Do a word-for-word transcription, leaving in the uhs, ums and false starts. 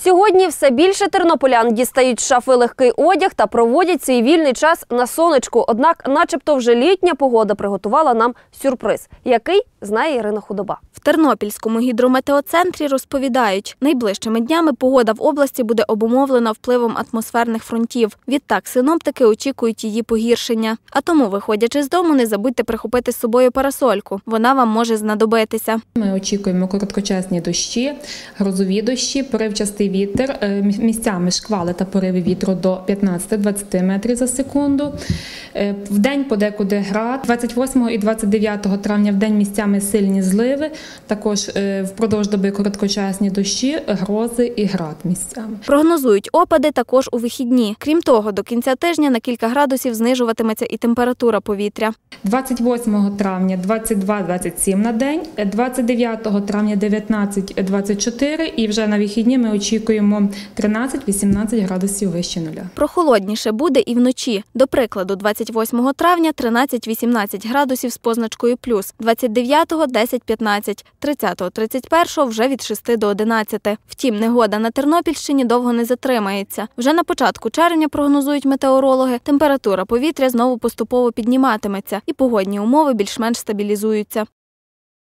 Сьогодні все більше тернополян дістають з шафи легкий одяг та проводять свій вільний час на сонечку. Однак, начебто вже літня погода приготувала нам сюрприз, який знає Ірина Худоба. В Тернопільському гідрометеоцентрі розповідають, найближчими днями погода в області буде обумовлена впливом атмосферних фронтів. Відтак синоптики очікують її погіршення. А тому, виходячи з дому, не забудьте прихопити з собою парасольку. Вона вам може знадобитися. Ми очікуємо короткочасні дощі, грозові дощі, поривчастий вітер, місцями шквали та пориви вітру до п'ятнадцяти-двадцяти метрів за секунду. В день подекуди град. двадцять восьмого і двадцять дев'ятого травня в день місцями сильні зливи. Також впродовж доби короткочасні дощі, грози і град місцями. Прогнозують опади також у вихідні. Крім того, до кінця тижня на кілька градусів знижуватиметься і температура повітря. двадцять восьмого травня двадцять два - двадцять сім на день, двадцять дев'ятого травня дев'ятнадцять - двадцять чотири і вже на вихідні ми очікуємо тринадцять - вісімнадцять градусів вище нуля. Прохолодніше буде і вночі. До прикладу, двадцять восьмого травня тринадцять - вісімнадцять градусів з позначкою плюс, двадцять дев'ятого – десять - п'ятнадцять, тридцятого - тридцять першого вже від шести до одинадцяти. Втім, негода на Тернопільщині довго не затримається. Вже на початку червня, прогнозують метеорологи, температура повітря знову поступово підніматиметься і погодні умови більш-менш стабілізуються.